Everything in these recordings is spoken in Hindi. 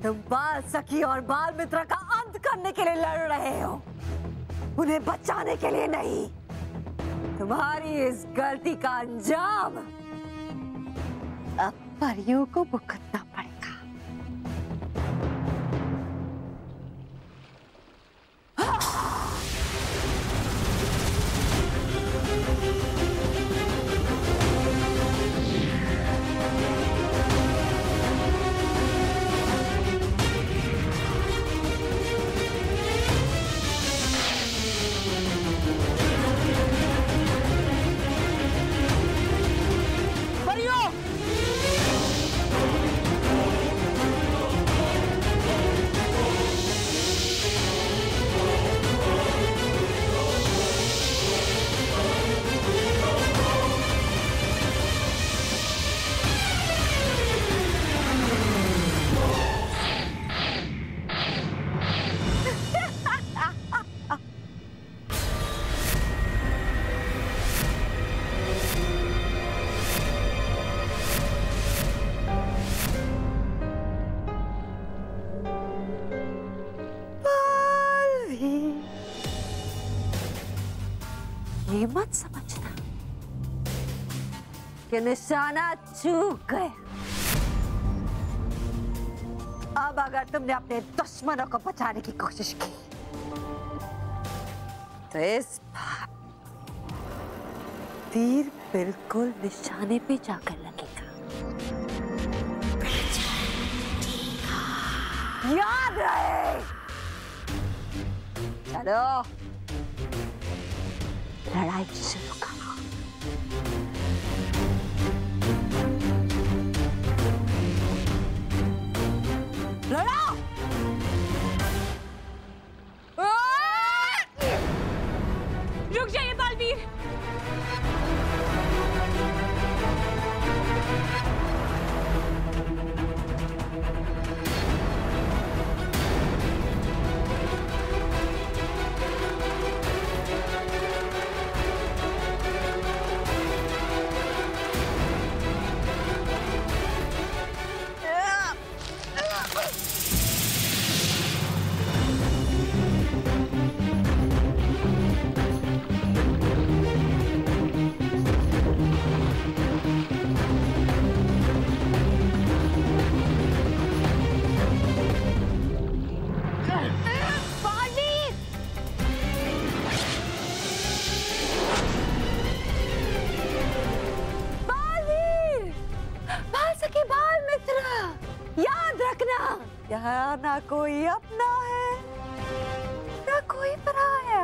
तुम बाल सखी और बाल मित्र का अंत करने के लिए लड़ रहे हो, उन्हें बचाने के लिए नहीं। तुम्हारी इस गलती का अंजाम अब परियों को भुगतना पड़ेगा। ये मत समझना कि निशाना चूक गया। अब अगर तुमने अपने दुश्मनों को बचाने की कोशिश की तो इस बार तीर बिल्कुल निशाने पे जाकर लगेगा। याद रहे। चलो लड़ाई शुरू करो। लड़ो। रुक जाइए बालवीर। यहाँ ना कोई अपना है ना कोई पराया।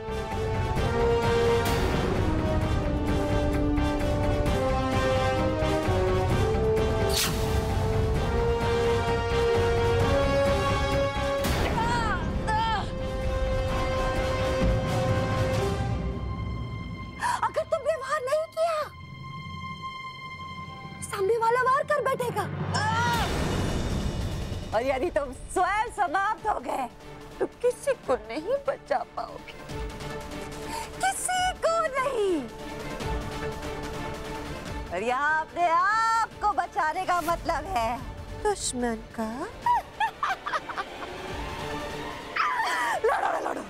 अगर तुम व्यवहार नहीं किया सामने वाला वार कर बैठेगा और यदि तुम स्वयं समाप्त हो गए तो किसी को नहीं बचा पाओगे, किसी को नहीं। और यहाँ अपने आप को बचाने का मतलब है दुश्मन का। लड़ो लड़ो।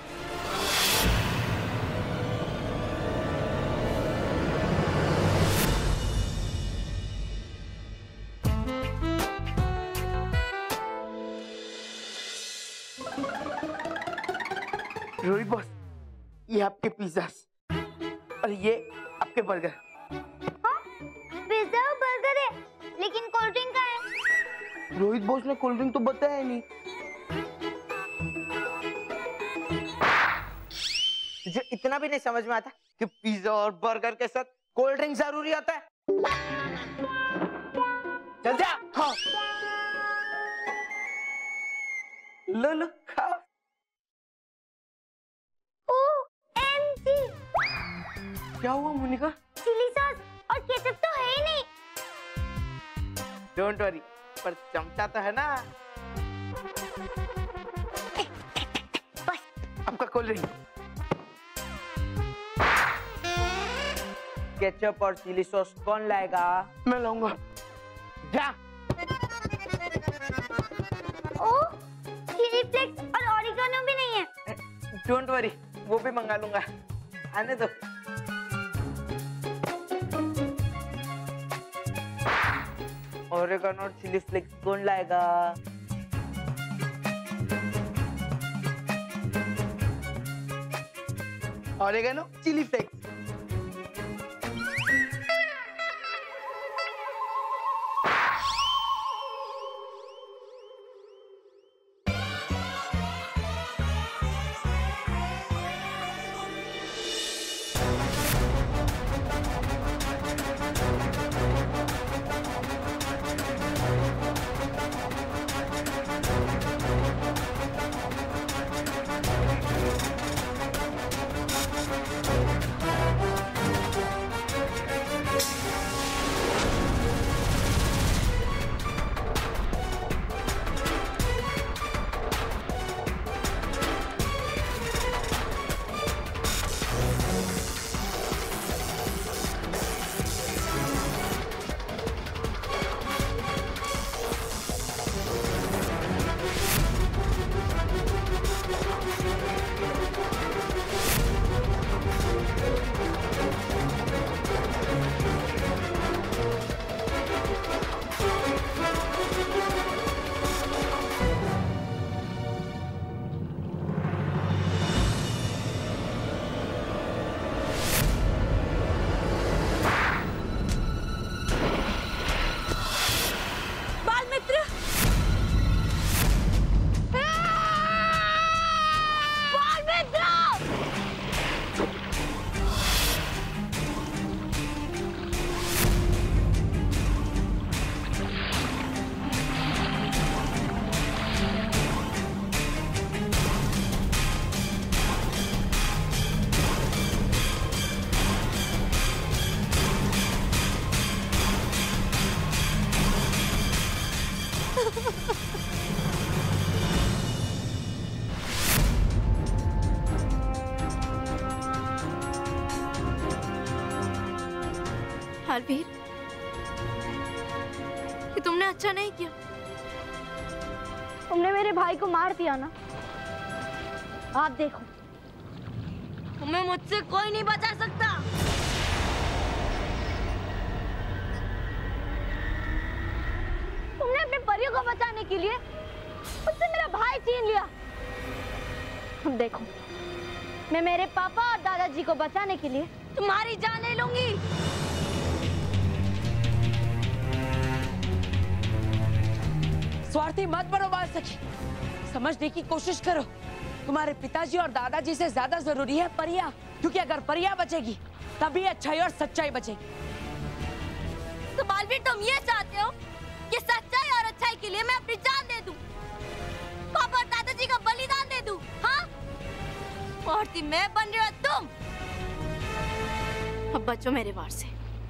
रोहित बॉस, ये आपके पिज्जास और ये आपके बर्गर। हाँ? पिज्जा और बर्गर है, लेकिन कोल्ड ड्रिंक कहाँ है? रोहित बॉस ने कोल्ड ड्रिंक तो बताया नहीं। तुझे इतना भी नहीं समझ में आता कि पिज्जा और बर्गर के साथ कोल्ड ड्रिंक जरूरी आता है? चल जा। हाँ। लो खाओ। क्या हुआ मोनिका? चिली सॉस और केचप तो है ही नहीं। डोंट वरी, पर चमचा तो है ना। बस आपका कोल्ड ड्रिंक। केचप और चिली सॉस कौन लाएगा? मैं लाऊंगा। जा। ओ डोंट वरी, वो भी मंगा लूंगा, आने दो। ओरेगानो और चिली फ्लेक्स कौन लाएगा? Oregano, chilli flakes. बालवीर, ये तुमने अच्छा नहीं किया। तुमने मेरे भाई को मार दिया ना। आप देखो, तुम्हें मुझसे कोई नहीं बचा सकता। तुमने अपने परियों को बचाने के लिए मुझसे मेरा भाई छीन लिया। अब देखो, मैं मेरे पापा और दादाजी को बचाने के लिए तुम्हारी जान ले लूंगी। स्वार्थी मत बनो बाल सखी, समझने की कोशिश करो। तुम्हारे पिताजी और दादाजी से ज्यादा जरूरी है परिया, क्योंकि अगर परिया बचेगी तभी अच्छाई और सच्चाई बचेगी। तो बालवीर, तुम ये चाहते हो कि सच्चाई और अच्छाई के लिए मैं अपनी जान दे दूं, पापा और दादाजी का बलिदान दे दूं? हाँ, स्वार्थी मैं बन रही हो तुम। अब बचो मेरे वार से।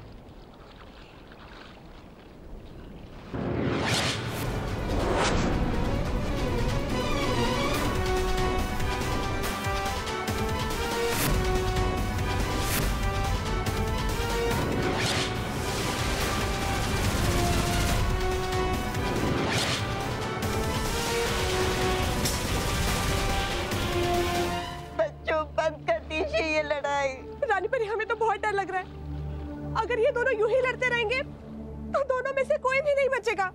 रानी परी, हमें तो बहुत डर लग रहा है। अगर ये दोनों यूं ही लड़ते रहेंगे तो दोनों में से कोई भी नहीं बचेगा।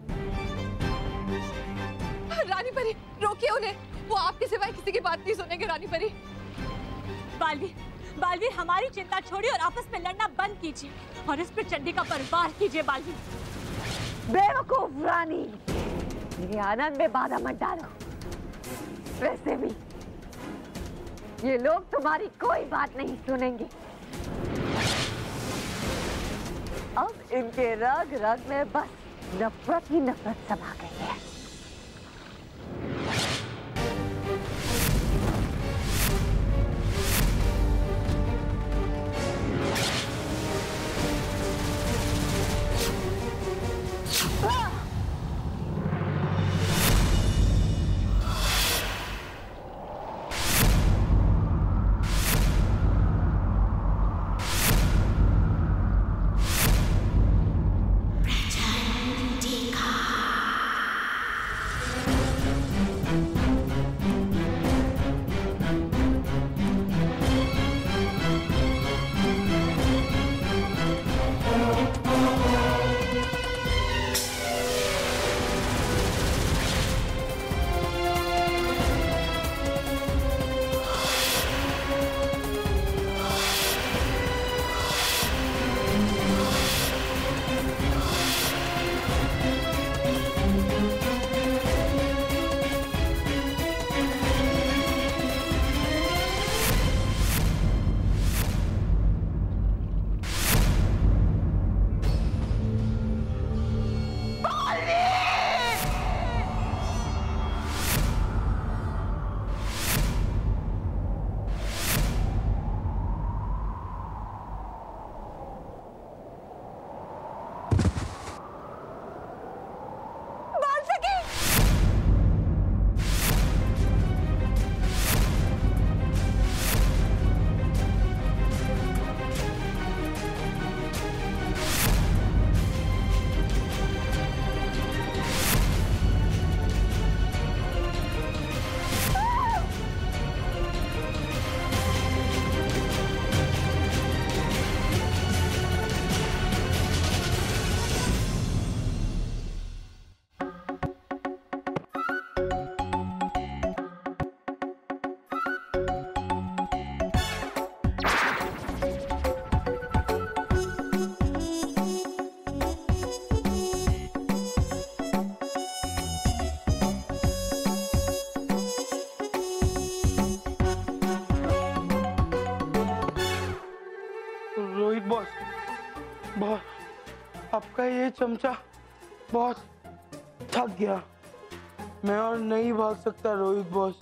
रानी परी, रोकिए उन्हें, वो आपके सिवाय किसी की बात नहीं सुनेंगे। रानी परी। बालवीर, बालवीर, हमारी चिंता छोड़िए और आपस में लड़ना बंद कीजिए और इस पर चंडी का परवार कीजिए। बालवीर। बेवकूफ रानी, मेरे आनंद में बाधा मत डालो। वैसे भी ये लोग तुम्हारी कोई बात नहीं सुनेंगे। अब इनके रग रग में बस नफरत ही नफरत समा गई है। बॉस, आपका ये चमचा बहुत थक गया, मैं और नहीं भाग सकता रोहित बॉस।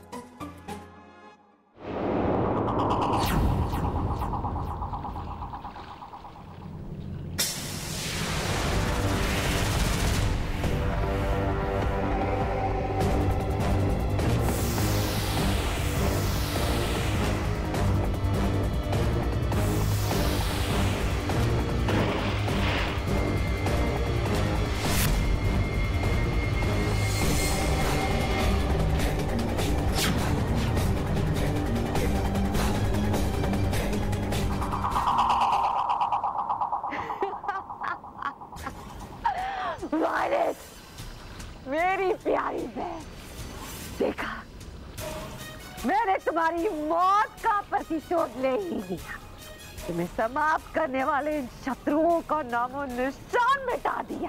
मेरी प्यारी बहन, देखा, मैंने तुम्हारी मौत का प्रतिशोध ले ही लिया। तुम्हें समाप्त करने वाले इन शत्रुओं का नामो निशान मिटा दिया।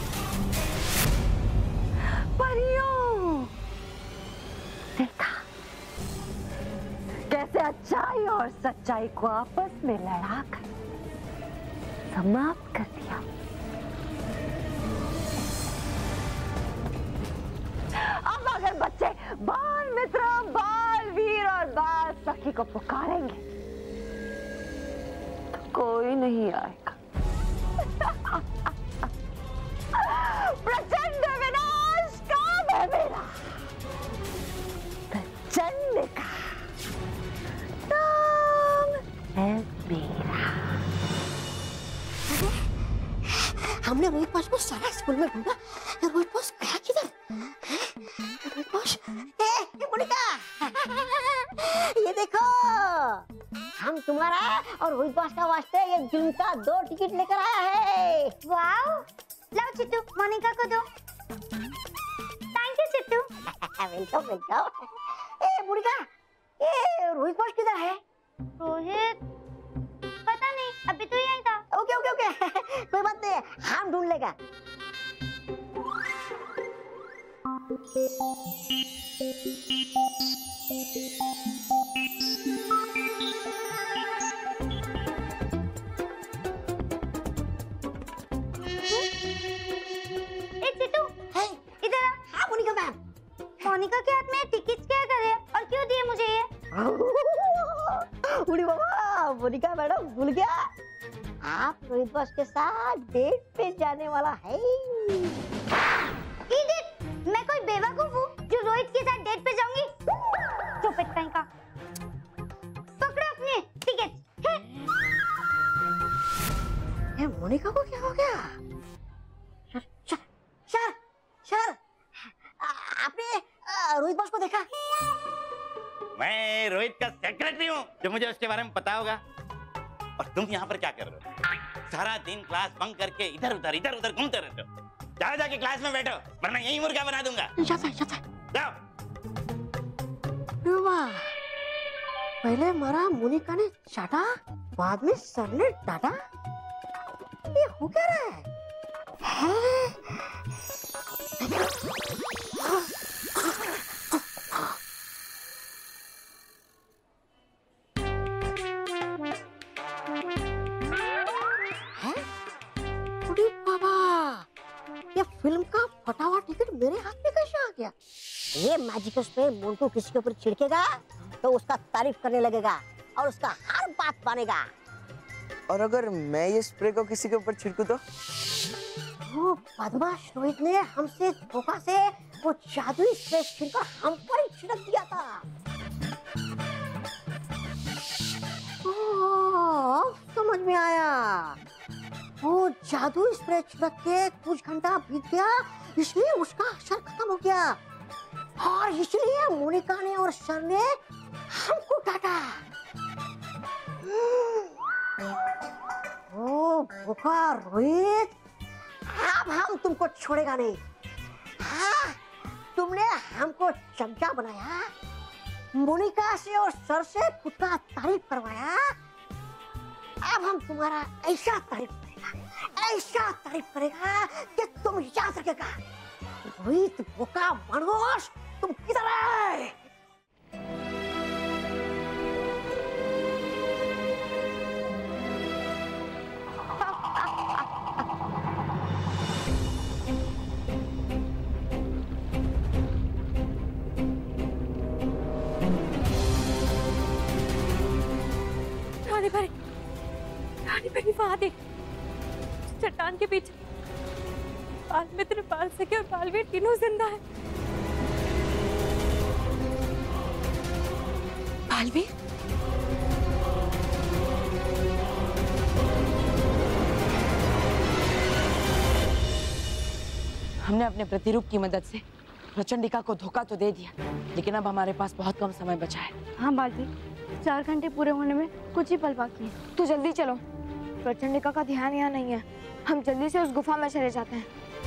परियों, देखा कैसे अच्छाई और सच्चाई को आपस में लड़ाकर समाप्त कर दिया। अब अगर बच्चे बाल मित्र, बाल वीर और बाल सखी को पुकारेंगे तो कोई नहीं आएगा। प्रचंड विनाश काम है मेरा, प्रचंड का नाम है मेरा। हमने रोहित बॉस को सारा स्कूल में ढूंढा, रोहित बॉस गया किधर? रोहित बॉस, ये देखो, हम तुम्हारा और रोहित बॉस का वास्ते ये जिम का 2 टिकट लेकर आया है। वाओ, लाओ चिट्टू, मोनिका को दो। Thank you Chittu. Welcome welcome. ए मोनिका, ये रोहित बॉस किधर है? रोहित पता नहीं, अभी तो यहीं था। ओके ओके ओके, कोई बात नहीं, हम ढूंढ लेगा। चिट्टू, इधर आ। हाँ मोनिका मैम। मोनिका के हाथ में टिकट क्या करे और क्यों दिए मुझे ये? उड़ी बाबा, मोनिका मैडम भूल गया, आप रोहित बॉस के साथ डेट पे जाने वाला है। इडियट, मैं कोई बेवकूफ हूँ जो रोहित के साथ डेट पे जाऊंगी? चुप कहीं का। पकड़ो अपने टिकट। ये मोनिका को क्या हो गया? सर, आपने रोहित बॉस को देखा? मैं रोहित का सेक्रेटरी हूँ, जो मुझे उसके बारे में पता होगा। और तुम यहाँ पर क्या कर रहे हो? सारा दिन क्लास बंक करके इधर उधर घूमते रहते हो। जाओ जाके क्लास में बैठो, वरना यही मुर्गा बना दूंगा। जाओ। पहले मारा मोनिका ने चाटा, बाद में सर ने डांटा। ये हो क्या रहा है? ये फिल्म का फटा हुआ टिकट मेरे हाथ में कैसे आ गया? ये मैजिक स्प्रे मोंटू किसी के ऊपर छिड़केगा तो उसका तारीफ करने लगेगा और उसका हर बात मानेगा। और अगर मैं ये स्प्रे को किसी के ऊपर छिड़कूं तो? वो बदमाश रोहित ने हमसे धोखा से वो जादुई स्प्रे छिड़कर हम पर ही छिड़क दिया था। ओह, समझ में आया। वो जादुई स्प्रे छिड़क के कुछ घंटा बीत गया, इसलिए उसका असर खत्म हो गया और इसलिए मोनिका ने और सर ने हमको डांटा। ओ भूखा रोहित, अब हम तुमको छोड़ेगा नहीं। हाँ, तुमने हमको चमचा बनाया, मोनिका से और सर से खुद का तारीफ करवाया। अब हम तुम्हारा ऐसा तारीफ करेगा कि तुम याद रखेगा। रोहित बोका मनोज, तुम किधर है? रानी बनी वहां देख, चट्टान के पीछे बाल मित्र, बाल सके और बालवीर तीनों जिंदा है। बालवीर? हमने अपने प्रतिरूप की मदद से प्रचंडिका को धोखा तो दे दिया, लेकिन अब हमारे पास बहुत कम समय बचा है। हाँ बालवीर, 4 घंटे पूरे होने में कुछ ही पल बाकी है। तो जल्दी चलो, प्रचंडिका का ध्यान यहाँ नहीं है। हम जल्दी से उस गुफा में चले जाते हैं।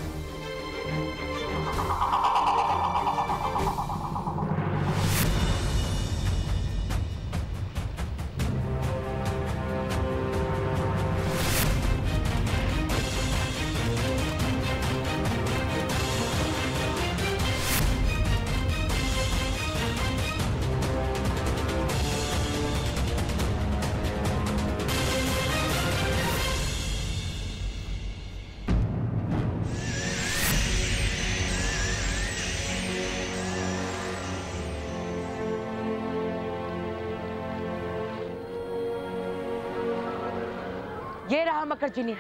ये रहा मकर जिनिया।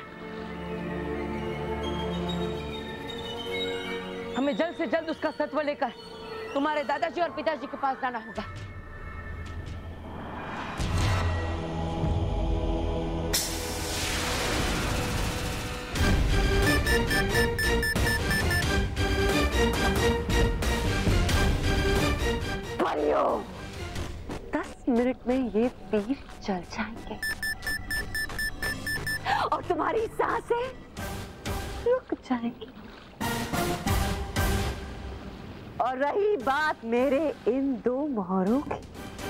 हमें जल्द से जल्द उसका सत्व लेकर तुम्हारे दादाजी और पिताजी के पास जाना होगा। परियो, 10 मिनट में ये तीर चल जाएंगे और तुम्हारी सांसें रुक जाएंगी। और रही बात मेरे इन 2 मोहरों की,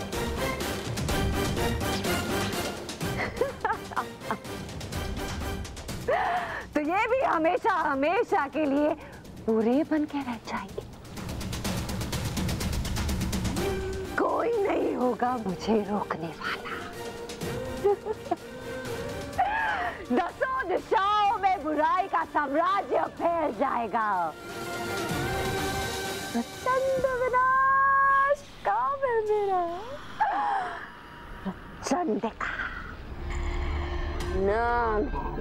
तो ये भी हमेशा हमेशा के लिए पूरे बन के रह जाएंगे। कोई नहीं होगा मुझे रोकने वाला। 10 दिशाओं में बुराई का साम्राज्य फैल जाएगा। प्रचंड विनाश काम है मेरा। प्रचंड का नाम